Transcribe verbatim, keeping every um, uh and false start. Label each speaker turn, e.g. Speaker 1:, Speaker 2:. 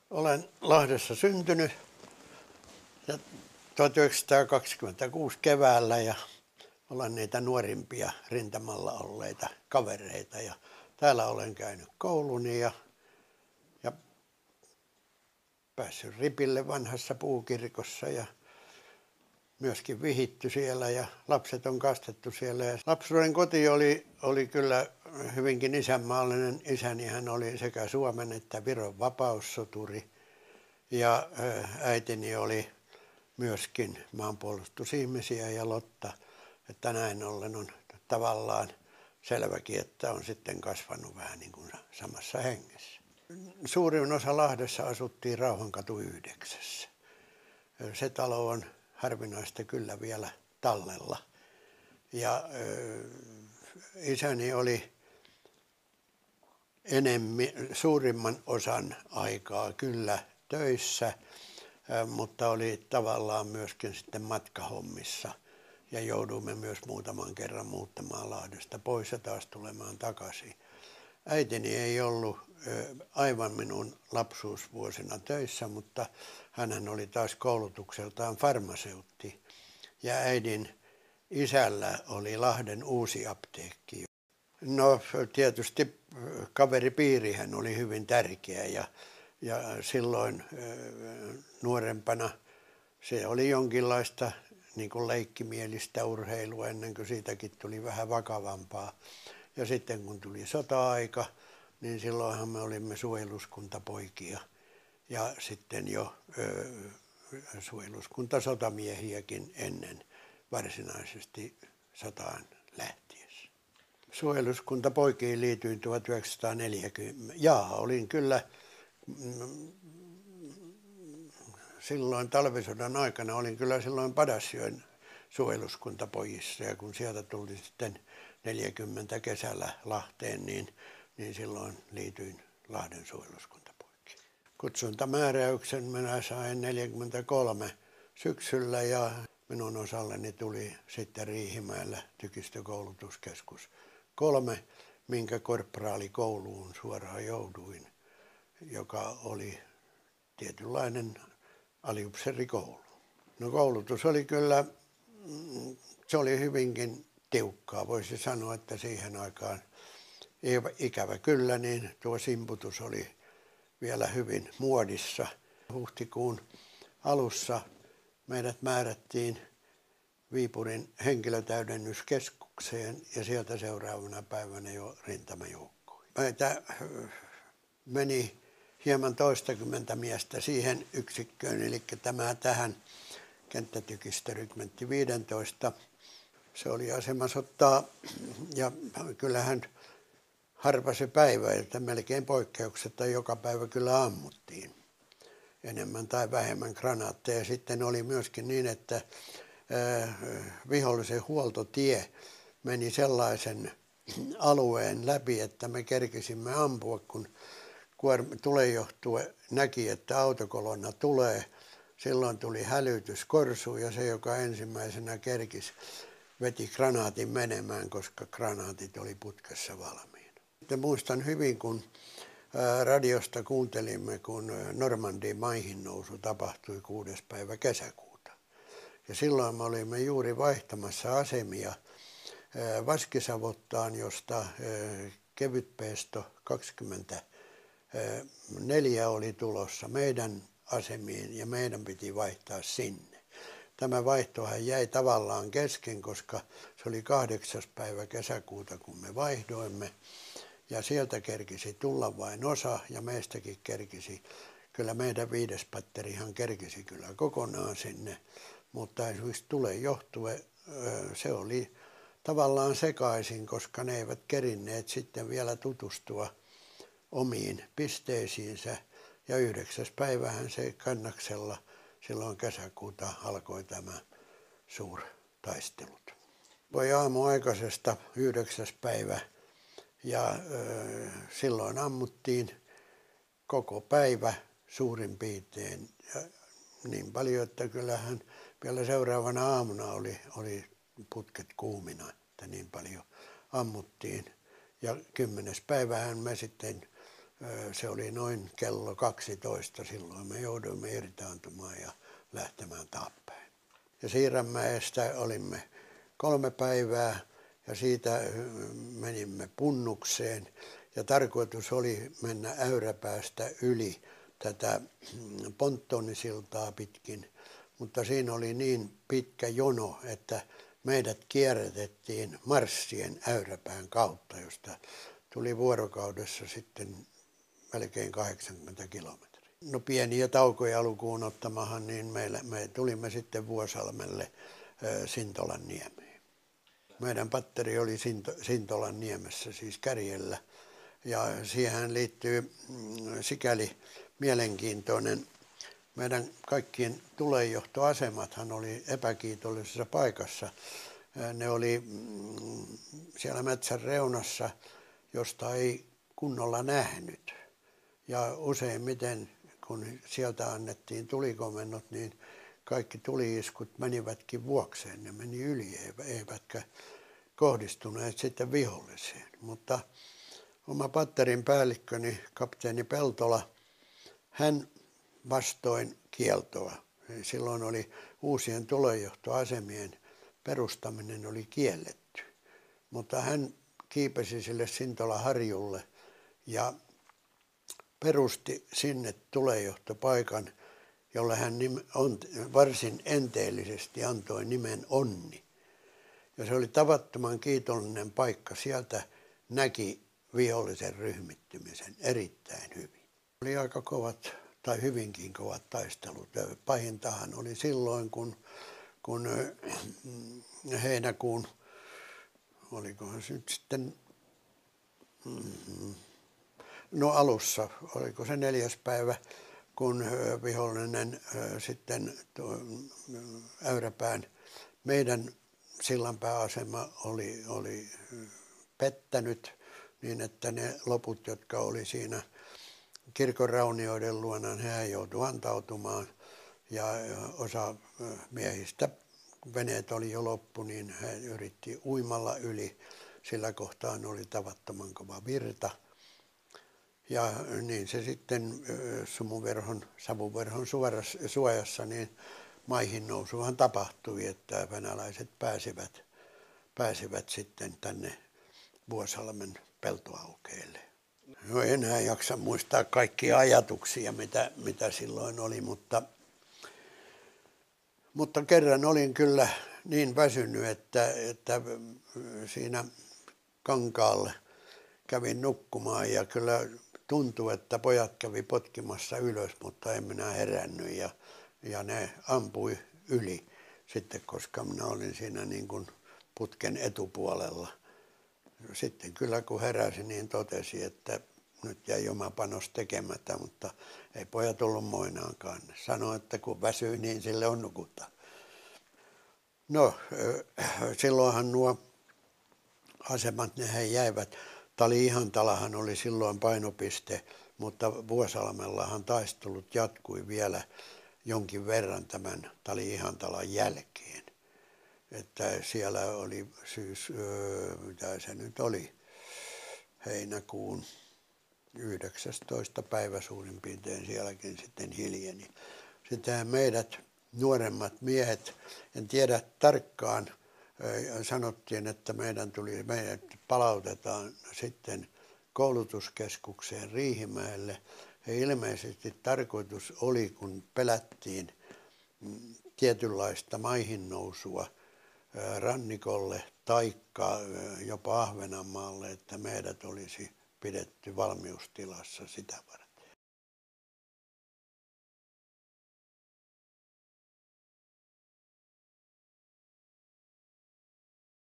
Speaker 1: Olen Lahdessa syntynyt ja tuhatyhdeksänsataakaksikymmentäkuusi keväällä ja olen niitä nuorimpia rintamalla olleita kavereita. Ja täällä olen käynyt kouluni ja, ja päässyt ripille vanhassa puukirkossa ja myöskin vihitty siellä ja lapset on kastettu siellä. Ja lapsuuden koti oli, oli kyllä hyvinkin isänmaallinen. Isäni hän oli sekä Suomen että Viron vapaussoturi ja äitini oli myöskin maanpuolustusihmisiä ja Lotta, että näin ollen on tavallaan selväkin, että on sitten kasvanut vähän niin kuin samassa hengessä. Suurin osa Lahdessa asuttiin Rauhankatu yhdeksässä. Se talo on harvinaista kyllä vielä tallella. Ja ö, isäni oli enemmän, suurimman osan aikaa kyllä töissä, ö, mutta oli tavallaan myöskin sitten matkahommissa. Ja jouduimme myös muutaman kerran muuttamaan Lahdesta pois ja taas tulemaan takaisin. Äitini ei ollut ö, aivan minun lapsuusvuosina töissä, mutta hänhän oli taas koulutukseltaan farmaseutti. Ja äidin isällä oli Lahden uusi apteekki. No tietysti kaveripiirihän oli hyvin tärkeä ja, ja silloin ö, nuorempana se oli jonkinlaista niin kuin leikkimielistä urheilua ennen kuin siitäkin tuli vähän vakavampaa. Ja sitten kun tuli sota-aika, niin silloinhan me olimme suojeluskuntapoikia ja sitten jo ö, suojeluskuntasotamiehiäkin ennen varsinaisesti sotaan lähtiessä. Suojeluskuntapoikiin liityin tuhatyhdeksänsataaneljäkymmentä. Jaa, olin kyllä mm, silloin talvisodan aikana, olin kyllä silloin Padasjoen suojeluskuntapojissa ja kun sieltä tuli sitten neljäkymmentä kesällä Lahteen, niin, niin silloin liityin Lahden suojeluskuntapoikiin. Kutsuntamääräyksen minä sain neljäkymmentäkolme syksyllä ja minun osalleni tuli sitten Riihimäellä tykistökoulutuskeskus kolme, minkä korporaalikouluun suoraan jouduin, joka oli tietynlainen aliupseerikoulu. No koulutus oli kyllä, se oli hyvinkin tiukkaa. Voisi sanoa, että siihen aikaan ikävä kyllä, niin tuo simputus oli vielä hyvin muodissa. Huhtikuun alussa meidät määrättiin Viipurin henkilötäydennyskeskukseen ja sieltä seuraavana päivänä jo rintamajoukkoihin. Meitä meni hieman toistakymmentä miestä siihen yksikköön, eli tämä tähän kenttätykistörykmentti viisitoista. Se oli asemasottaa ja kyllähän harva se päivä, että melkein poikkeuksetta joka päivä kyllä ammuttiin enemmän tai vähemmän granaatteja. Sitten oli myöskin niin, että vihollisen huoltotie meni sellaisen alueen läpi, että me kerkisimme ampua, kun tulejohtue näki, että autokolonna tulee. Silloin tuli hälytyskorsu ja se, joka ensimmäisenä kerkisi, veti granaatin menemään, koska granaatit oli putkessa valmiina. Sitten muistan hyvin, kun radiosta kuuntelimme, kun Normandiin maihin nousu tapahtui kuudes päivä kesäkuuta. Ja silloin me olimme juuri vaihtamassa asemia Vaskisavottaan, josta kevytpeesto kaksikymmentäneljä oli tulossa meidän asemiin ja meidän piti vaihtaa sinne. Tämä vaihtohan jäi tavallaan kesken, koska se oli kahdeksas päivä kesäkuuta, kun me vaihdoimme. Ja sieltä kerkisi tulla vain osa ja meistäkin kerkisi. Kyllä meidän viides patterihan kerkisi kyllä kokonaan sinne, mutta esimerkiksi tule johtue, se oli tavallaan sekaisin, koska ne eivät kerinneet sitten vielä tutustua omiin pisteisiinsä. Ja yhdeksäs päivähän se Kannaksella silloin kesäkuuta alkoi tämä suurtaistelut. Voi aamuaikaisesta yhdeksäs päivä ja ö, silloin ammuttiin koko päivä suurin piirtein. Ja niin paljon, että kyllähän vielä seuraavana aamuna oli, oli putket kuumina, että niin paljon ammuttiin. Ja kymmenes päivähän me sitten Se oli noin kello kaksitoista, silloin me jouduimme irtaantumaan ja lähtemään taappäin. Ja Siiränmäestä olimme kolme päivää ja siitä menimme Punnukseen ja tarkoitus oli mennä Äyräpäästä yli tätä ponttonisiltaa pitkin, mutta siinä oli niin pitkä jono, että meidät kierrätettiin marssien Äyräpään kautta, josta tuli vuorokaudessa sitten melkein kahdeksankymmentä kilometriä. No pieniä taukoja lukuun ottamahan, niin meille, me tulimme sitten Vuosalmelle Sintolan niemeen. Meidän patteri oli Sinto, Sintolan niemessä, siis Kärjellä. Ja siihen liittyy sikäli mielenkiintoinen. Meidän kaikkien tulenjohtoasemathan oli epäkiitollisessa paikassa. Ne oli siellä metsän reunassa, josta ei kunnolla nähnyt. Ja useimmiten, kun sieltä annettiin tulikomennot, niin kaikki tuliiskut menivätkin vuokseen. Ne meni yli, eivätkä kohdistuneet sitten viholliseen. Mutta oma patterin päällikköni, kapteeni Peltola, hän vastoin kieltoa. Silloin oli uusien tulenjohtoasemien perustaminen oli kielletty. Mutta hän kiipesi sille Sintola-harjulle ja perusti sinne tulenjohtopaikan, jolle hän on, varsin enteellisesti antoi nimen Onni. Ja se oli tavattoman kiitollinen paikka. Sieltä näki vihollisen ryhmittymisen erittäin hyvin. Oli aika kovat tai hyvinkin kovat taistelut. Pahintahan oli silloin, kun, kun heinäkuun, olikohan se nyt sitten, no alussa, oliko se neljäs päivä, kun vihollinen sitten Äyräpään meidän sillanpääasema oli, oli pettänyt niin, että ne loput, jotka oli siinä kirkon raunioiden luona, he joutuivat antautumaan ja osa miehistä, kun veneet oli jo loppu, niin he yritti uimalla yli. Sillä kohtaan oli tavattoman kova virta. Ja niin se sitten sumuverhon, savuverhon suojassa niin maihin nousuhan tapahtui, että venäläiset pääsivät, pääsivät sitten tänne Vuosalmen peltoaukeelle. No enää jaksa muistaa kaikkia ajatuksia, mitä, mitä silloin oli, mutta, mutta kerran olin kyllä niin väsynyt, että, että siinä kankaalle kävin nukkumaan ja kyllä tuntui, että pojat kävi potkimassa ylös, mutta en minä herännyt ja, ja ne ampui yli sitten, koska minä olin siinä niin kuin putken etupuolella. Sitten kyllä kun heräsi, niin totesi, että nyt jäi oma panos tekemättä, mutta ei pojat ollut moinaankaan. Sanoi, että kun väsyy, niin sille on nukuttaa. No, silloinhan nuo asemat, nehän jäivät. Tali-Ihantalahan oli silloin painopiste, mutta Vuosalmellahan taistelut jatkui vielä jonkin verran tämän Tali-Ihantalan jälkeen. Että siellä oli syys, mitä se nyt oli, heinäkuun yhdeksästoista päivä suurin piirtein sielläkin sitten hiljeni. Sitten meidät nuoremmat miehet, en tiedä tarkkaan, sanottiin, että meidän tuli, meidät palautetaan sitten koulutuskeskukseen Riihimäelle. Ja ilmeisesti tarkoitus oli, kun pelättiin tietynlaista maihin nousua rannikolle taikka jopa Ahvenanmaalle, että meidät olisi pidetty valmiustilassa sitä varten.